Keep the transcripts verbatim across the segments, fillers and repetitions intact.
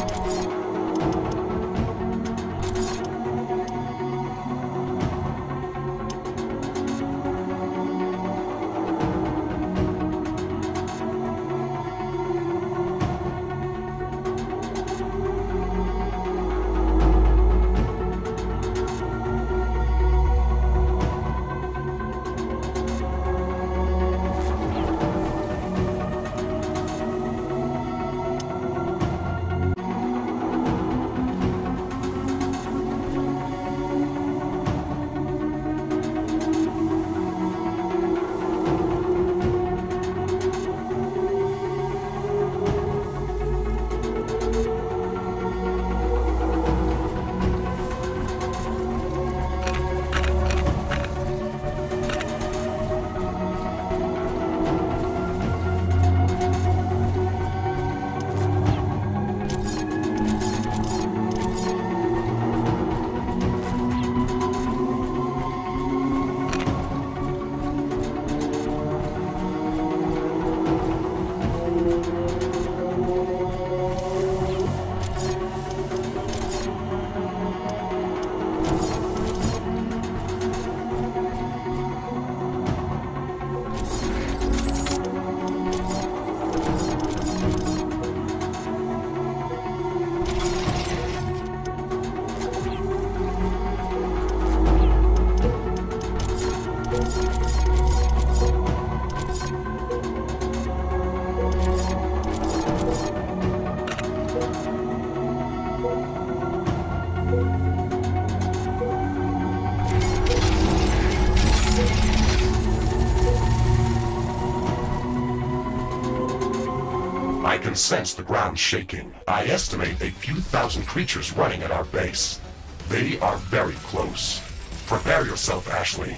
I can sense the ground shaking. I estimate a few thousand creatures running at our base. They are very close. Prepare yourself, Ashley.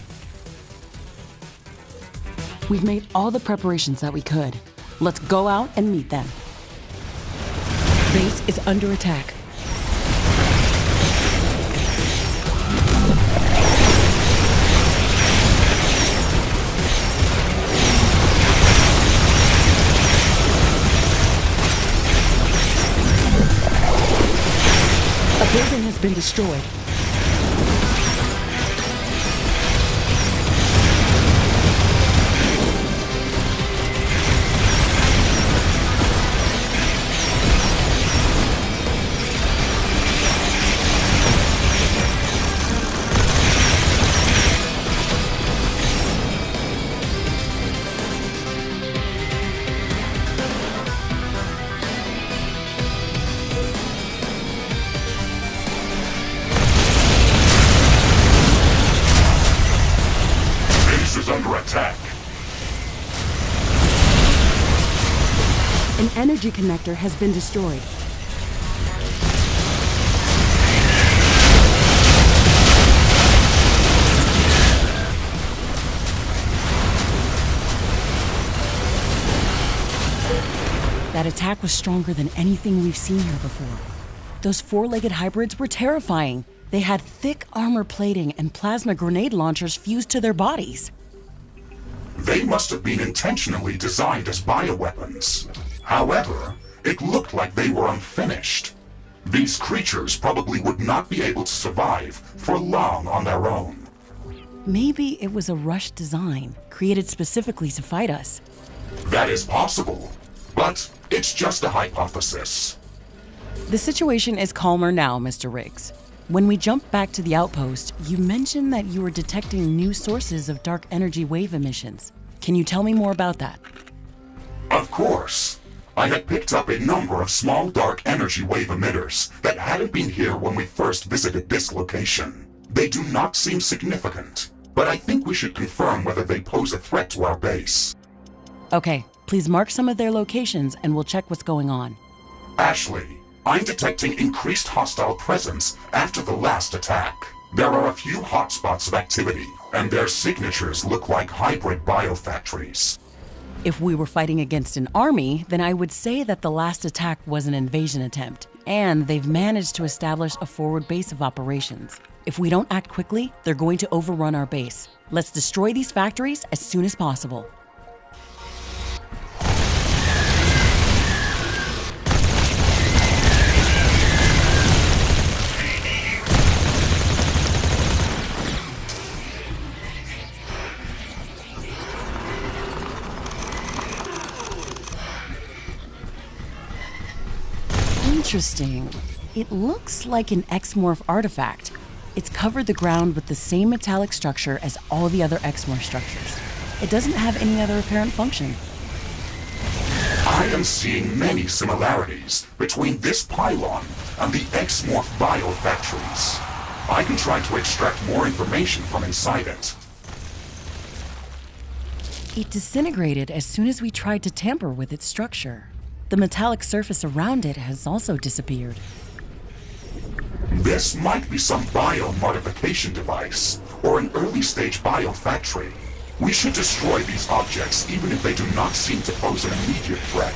We've made all the preparations that we could. Let's go out and meet them. Base is under attack. A building has been destroyed. Under attack. An energy connector has been destroyed. That attack was stronger than anything we've seen here before. Those four-legged hybrids were terrifying. They had thick armor plating and plasma grenade launchers fused to their bodies. They must have been intentionally designed as bioweapons. However, it looked like they were unfinished. These creatures probably would not be able to survive for long on their own. Maybe it was a rushed design, created specifically to fight us. That is possible, but it's just a hypothesis. The situation is calmer now, Mister Riggs. When we jumped back to the outpost, you mentioned that you were detecting new sources of dark energy wave emissions. Can you tell me more about that? Of course. I had picked up a number of small dark energy wave emitters that hadn't been here when we first visited this location. They do not seem significant, but I think we should confirm whether they pose a threat to our base. Okay, please mark some of their locations and we'll check what's going on. Ashley, I'm detecting increased hostile presence after the last attack. There are a few hotspots of activity, and their signatures look like hybrid biofactories. If we were fighting against an army, then I would say that the last attack was an invasion attempt, and they've managed to establish a forward base of operations. If we don't act quickly, they're going to overrun our base. Let's destroy these factories as soon as possible. Interesting. It looks like an Exmorph artifact. It's covered the ground with the same metallic structure as all the other Exmorph structures. It doesn't have any other apparent function. I am seeing many similarities between this pylon and the Exmorph biofactories. I can try to extract more information from inside it. It disintegrated as soon as we tried to tamper with its structure. The metallic surface around it has also disappeared. This might be some biomodification device, or an early-stage biofactory. We should destroy these objects even if they do not seem to pose an immediate threat.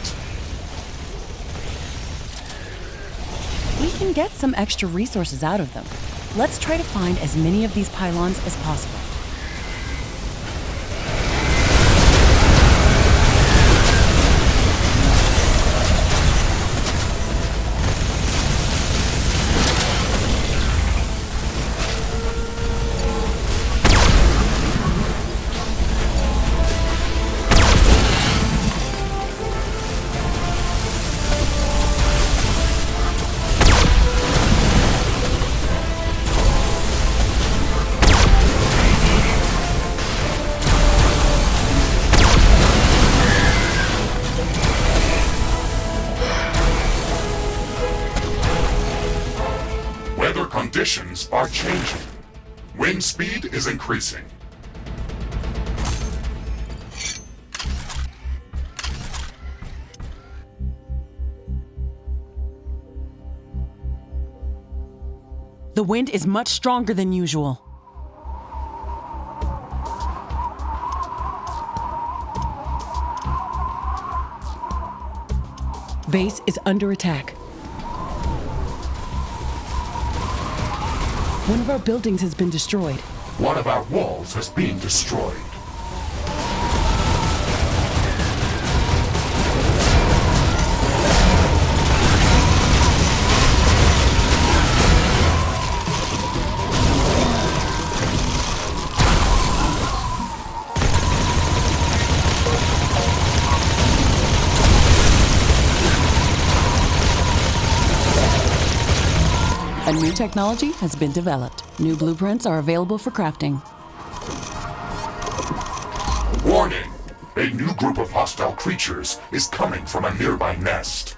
We can get some extra resources out of them. Let's try to find as many of these pylons as possible. Conditions are changing. Wind speed is increasing. The wind is much stronger than usual. Base is under attack. One of our buildings has been destroyed. One of our walls has been destroyed. A new technology has been developed. New blueprints are available for crafting. Warning! A new group of hostile creatures is coming from a nearby nest.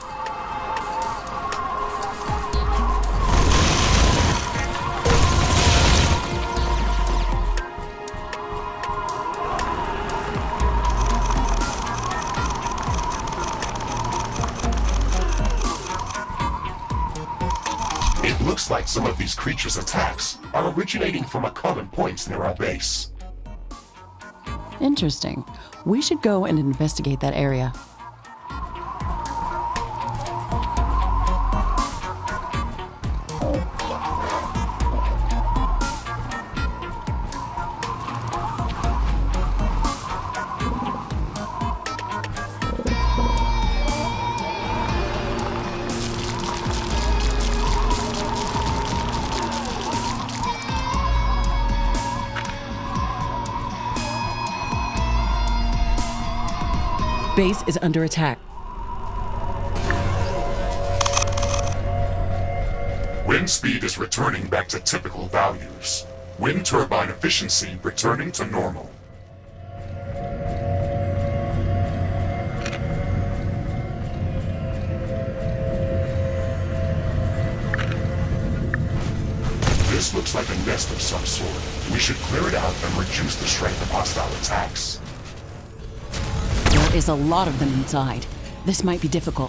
It looks like some of these creatures' attacks are originating from a common point near our base. Interesting. We should go and investigate that area. Base is under attack. Wind speed is returning back to typical values. Wind turbine efficiency returning to normal. This looks like a nest of some sort. We should clear it out and reduce the strength of hostile attacks. There is a lot of them inside. This might be difficult.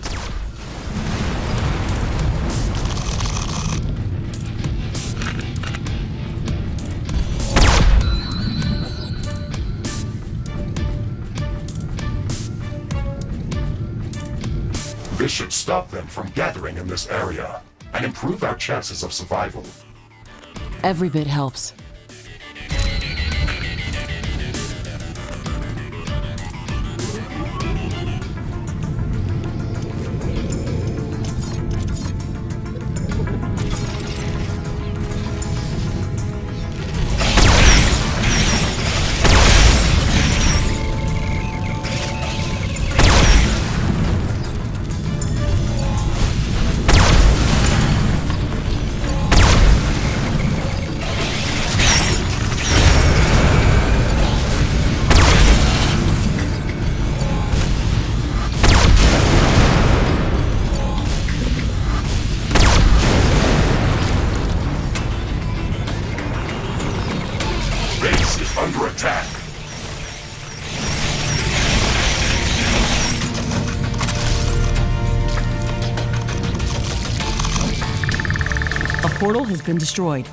This should stop them from gathering in this area and improve our chances of survival. Every bit helps. portal has been destroyed.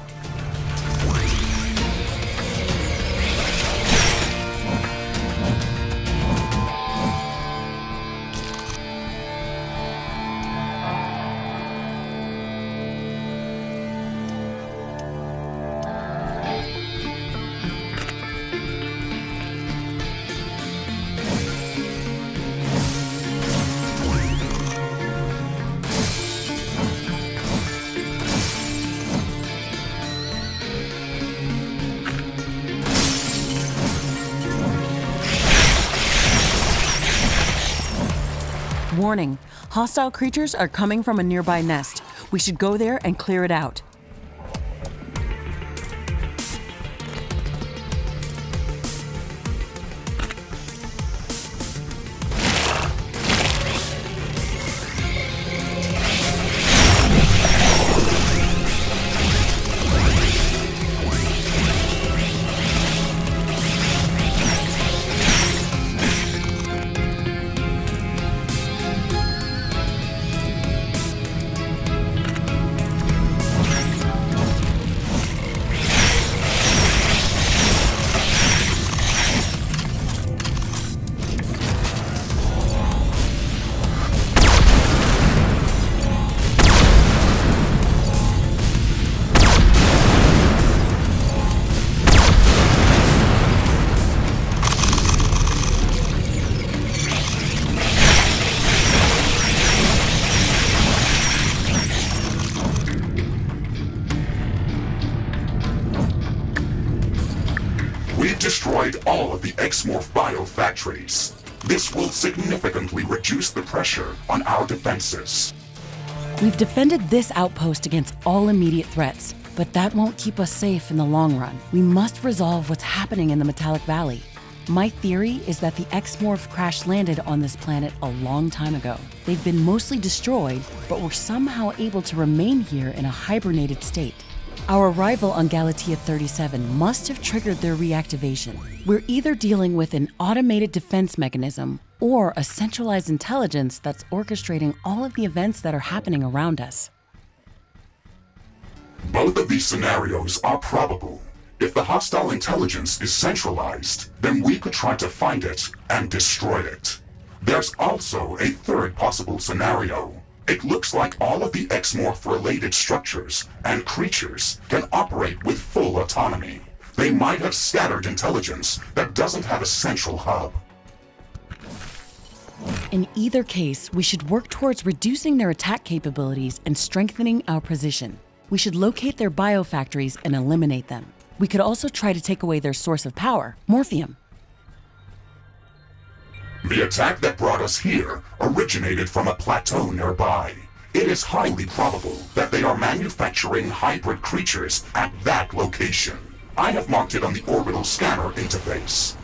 Warning, hostile creatures are coming from a nearby nest. We should go there and clear it out. We've destroyed all of the Exmorph biofactories. This will significantly reduce the pressure on our defenses. We've defended this outpost against all immediate threats, but that won't keep us safe in the long run. We must resolve what's happening in the Metallic Valley. My theory is that the Exmorph crash-landed on this planet a long time ago. They've been mostly destroyed, but were somehow able to remain here in a hibernated state. Our arrival on Galatea thirty-seven must have triggered their reactivation. We're either dealing with an automated defense mechanism or a centralized intelligence that's orchestrating all of the events that are happening around us. Both of these scenarios are probable. If the hostile intelligence is centralized, then we could try to find it and destroy it. There's also a third possible scenario. It looks like all of the Exmorph-related structures and creatures can operate with full autonomy. They might have scattered intelligence that doesn't have a central hub. In either case, we should work towards reducing their attack capabilities and strengthening our position. We should locate their biofactories and eliminate them. We could also try to take away their source of power, Morphium. The attack that brought us here originated from a plateau nearby. It is highly probable that they are manufacturing hybrid creatures at that location. I have marked it on the orbital scanner interface.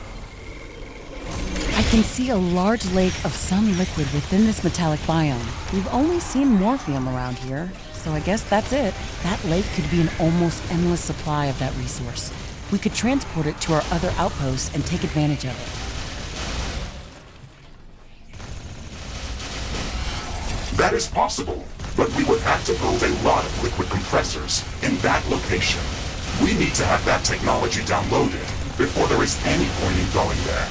I can see a large lake of some liquid within this metallic biome. We've only seen Morphium around here, so I guess that's it. That lake could be an almost endless supply of that resource. We could transport it to our other outposts and take advantage of it. That is possible, but we would have to build a lot of liquid compressors in that location. We need to have that technology downloaded before there is any point in going there.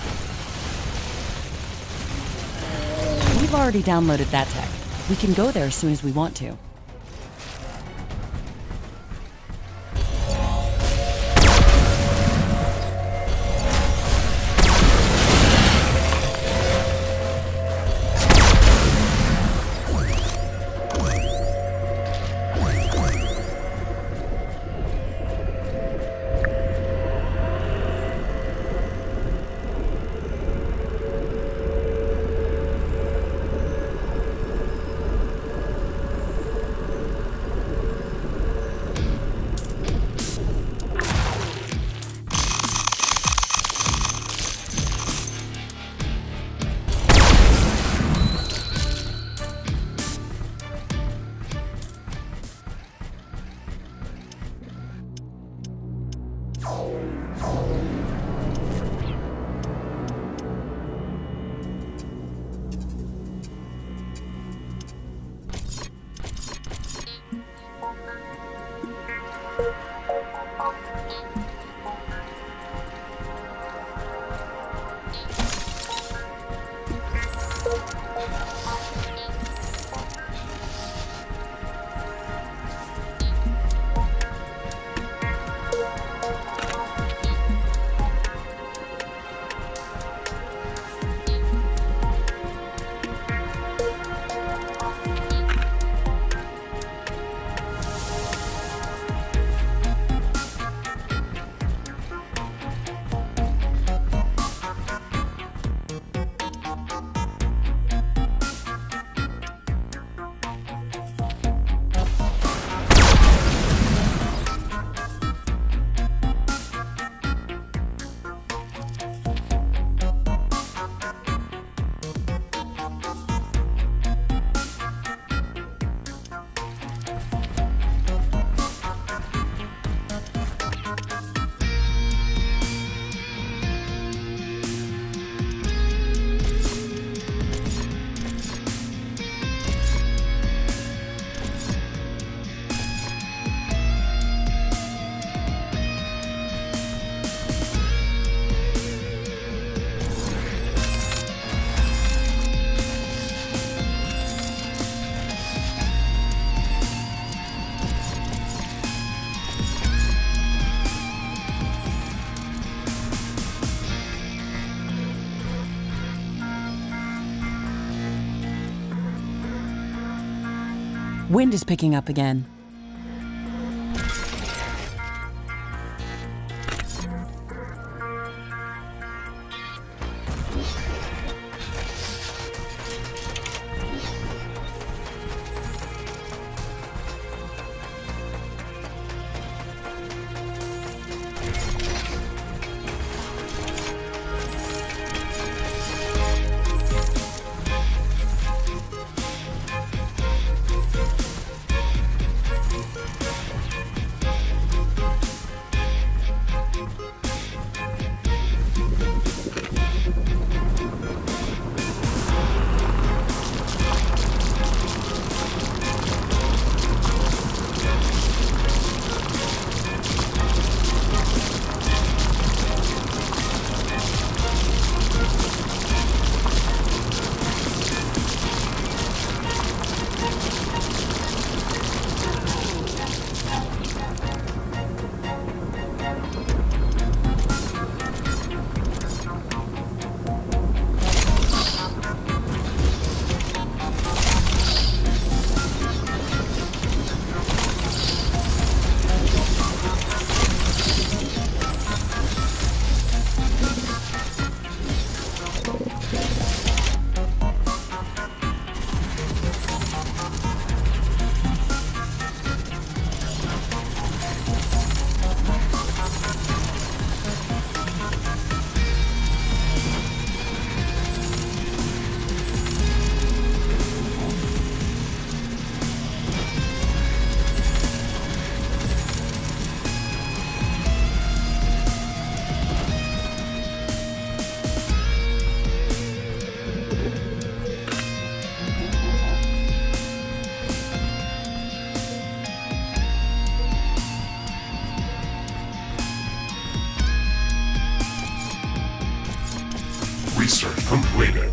We've already downloaded that tech. We can go there as soon as we want to. Wind is picking up again. Research completed.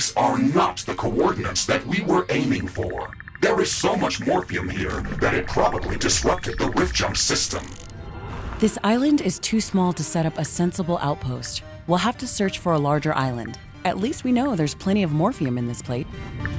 These are not the coordinates that we were aiming for. There is so much morphium here that it probably disrupted the rift jump system. This island is too small to set up a sensible outpost. We'll have to search for a larger island. At least we know there's plenty of morphium in this plate.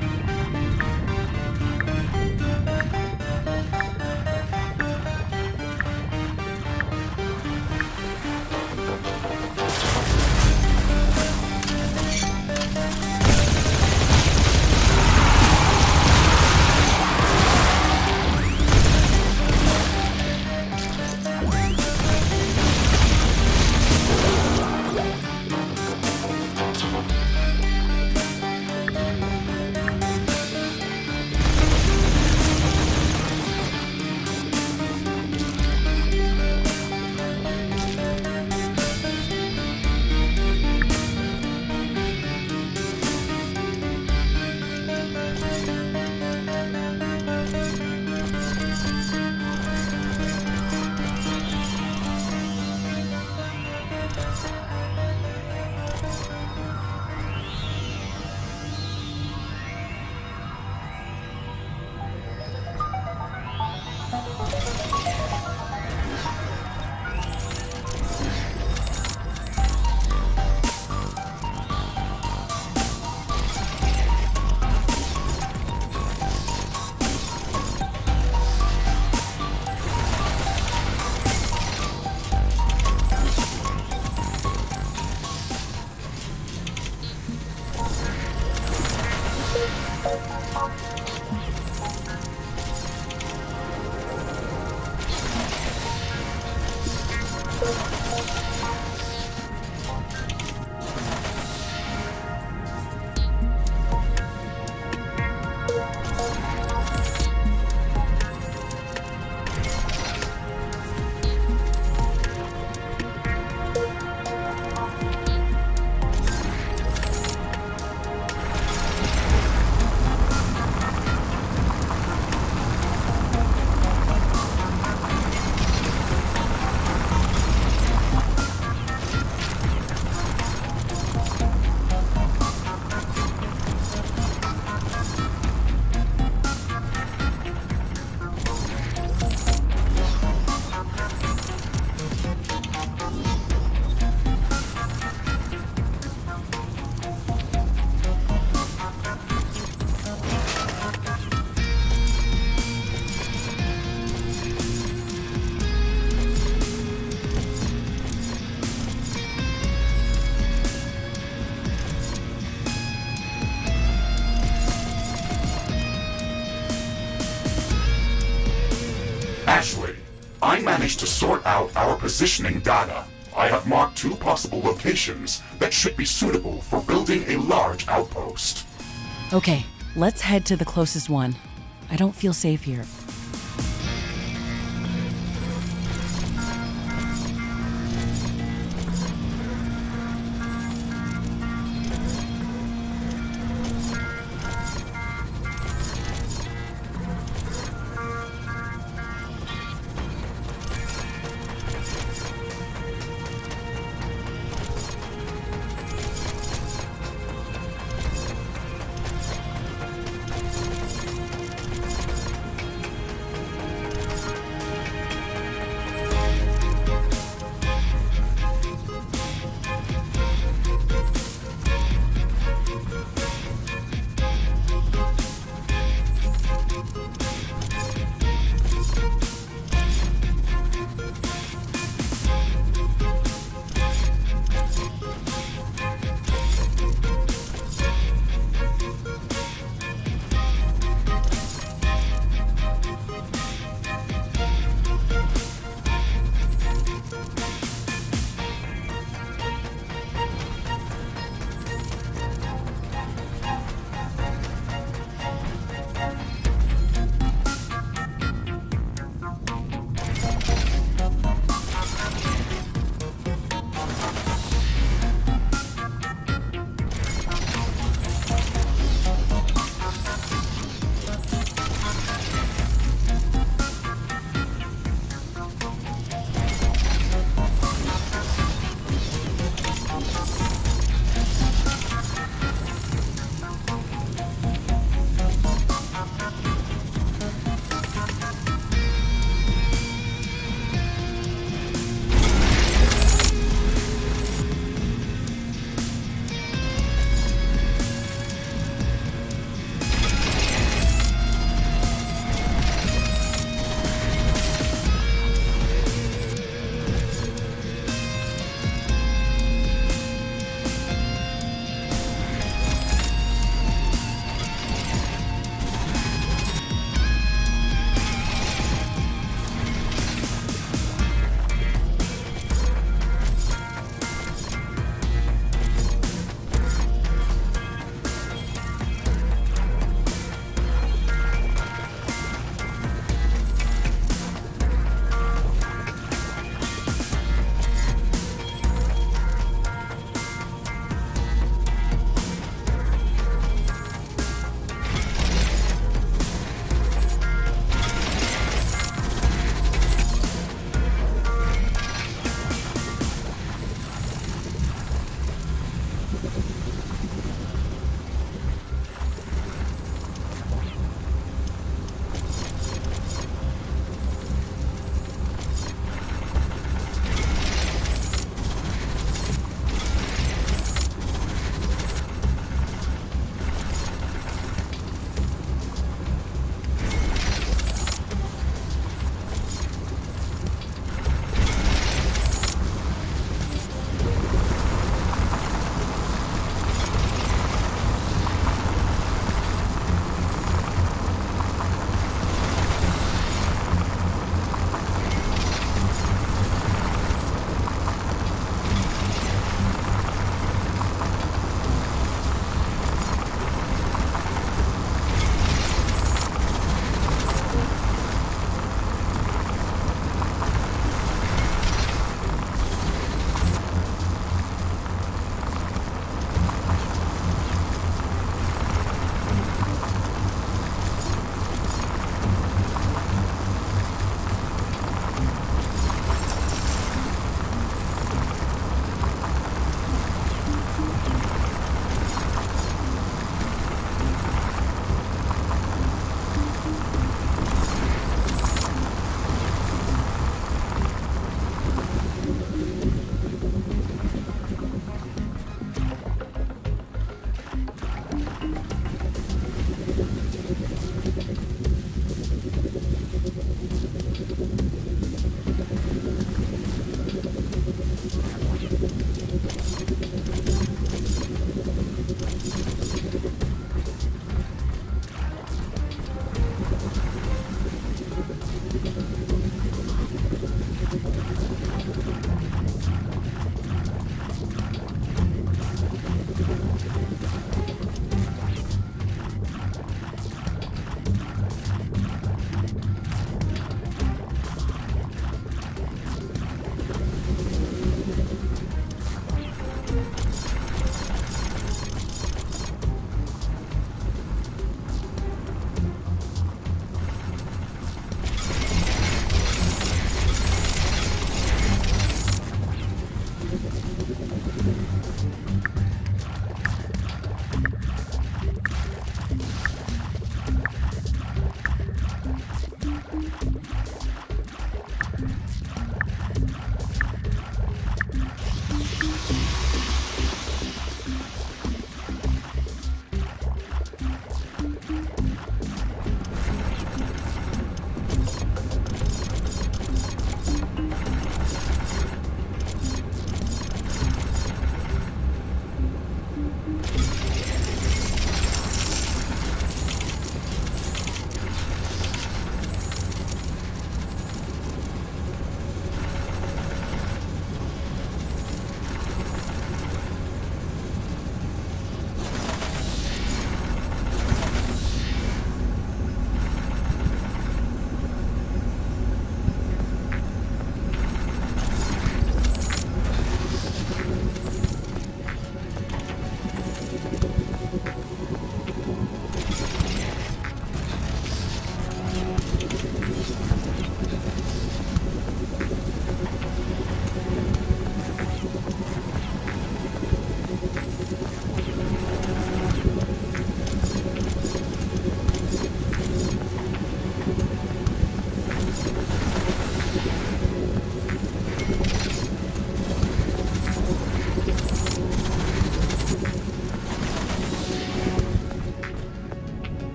Ashley, I managed to sort out our positioning data. I have marked two possible locations that should be suitable for building a large outpost. Okay, let's head to the closest one. I don't feel safe here.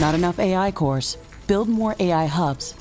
Not enough A I cores. Build more A I hubs.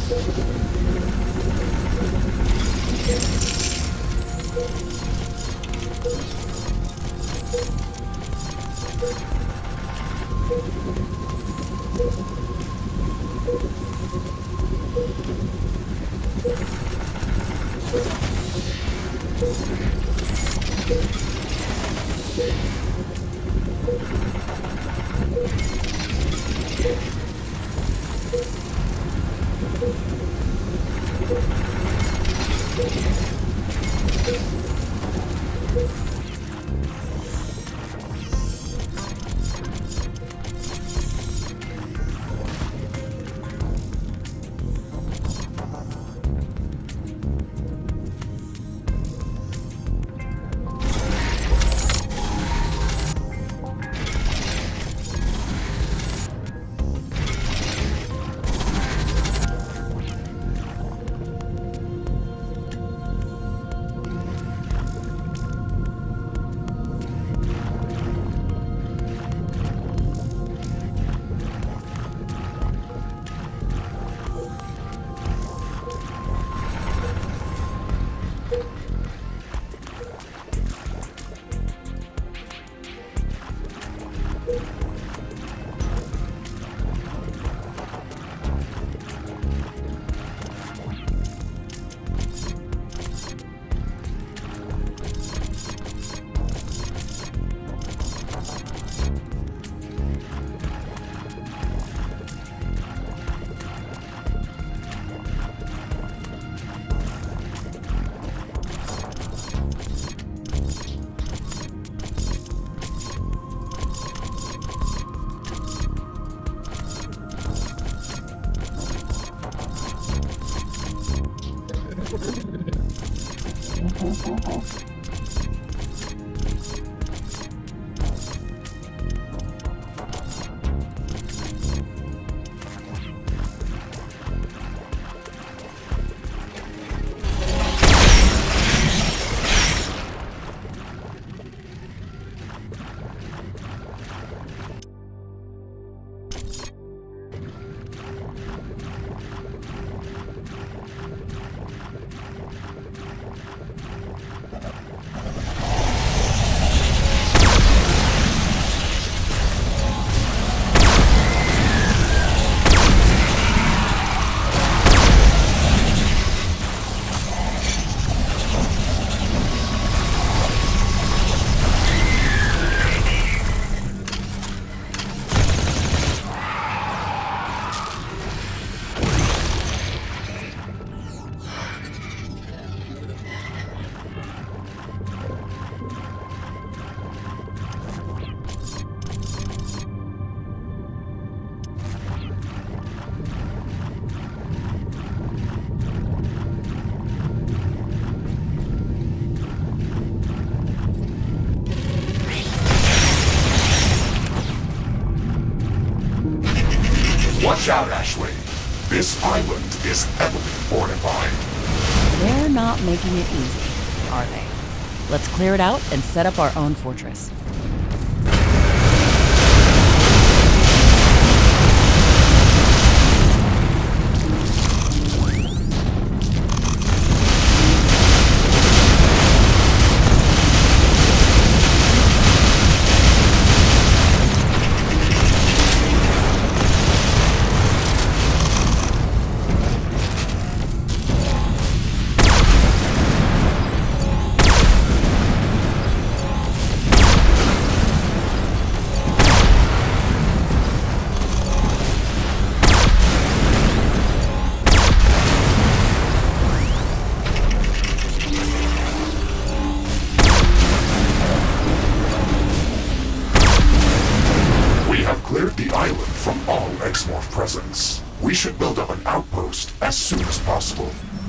Watch out, Ashley. This island is heavily fortified. They're not making it easy, are they? Let's clear it out and set up our own fortress. Cleared the island from all Exmorph presence. We should build up an outpost as soon as possible.